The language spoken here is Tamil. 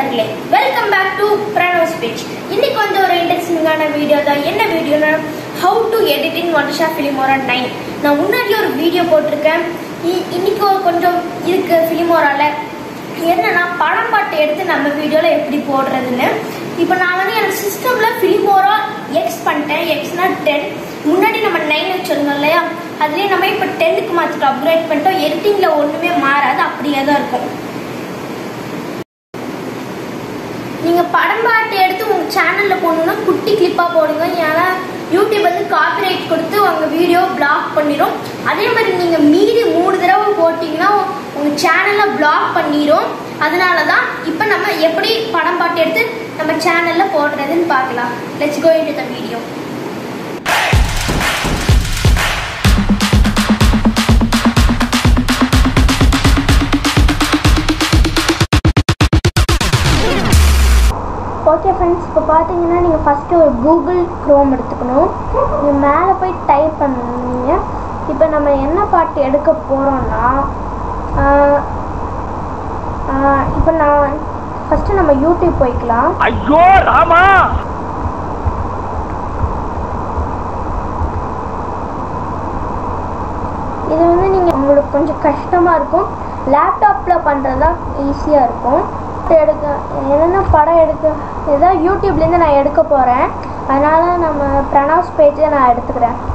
நண்பர்களே, welcome back to Pranav speech. இன்னைக்கு வந்து ஒரு இன்ட்ரெஸ்டிங்கான வீடியோ தான். என்ன வீடியோனா, how to edit in Photoshop Filmora 9. நான் முன்னாடி ஒரு வீடியோ போட்டிருக்கேன். இன்னைக்கு கொஞ்சம் இருக்கு Filmoraல. என்னன்னா, படம் பாட்டு எடுத்து நம்ம வீடியோல எப்படி போடுறதுன்னு. இப்போ நான் வந்து எனக்கு சிஸ்டம்ல Filmora X பண்ணிட்டேன். Xனா 10. முன்னாடி நம்ம 9 வச்சிருந்தோம் இல்லையா, அதுலேயே நம்ம இப்போ 10க்கு மாற்றிட்டோம், அப்கிரேட் பண்ணிட்டோம். எடிட்டிங்ல ஒன்றுமே மாறாது, அப்படியே தான் இருக்கும். நீங்கள் படம் பாட்டு எடுத்து உங்கள் சேனலில் போடணுன்னா குட்டி கிளிப்பாக போடுங்க. ஏன்னா யூடியூப் வந்து காப்பிரைட் கொடுத்து உங்கள் வீடியோ பிளாக் பண்ணிடும். அதே மாதிரி நீங்கள் மீறி 3 தடவை போட்டிங்கன்னா உங்கள் சேனலை பிளாக் பண்ணிடும். அதனால தான் இப்போ நம்ம எப்படி படம் பாட்டு எடுத்து நம்ம சேனலில் போடுறதுன்னு பார்க்கலாம். Let's go into the video. Okay friends, இப்போ பார்த்தீங்கன்னா நீங்கள் ஃபஸ்ட்டு ஒரு கூகுள் க்ரோம் எடுத்துக்கணும். நீங்கள் மேலே போய் டைப் பண்ணுவீங்க. இப்போ நம்ம என்ன பாட்டு எடுக்க போகிறோன்னா, இப்போ நான் ஃபஸ்ட்டு நம்ம யூடியூப் போய்க்கலாம். ஐயோ ராமா, இது வந்து நீங்கள் உங்களுக்கு கொஞ்சம் கஷ்டமாக இருக்கும். லேப்டாப்பில் பண்ணுறதா ஈஸியாக இருக்கும். எடுக்க என்னென்ன படம் எடுக்க ஏதாவது யூடியூப்லேருந்து நான் எடுக்க போகிறேன். அதனால் நம்ம பிரணவ் பேஜை நான் எடுத்துக்கிறேன்.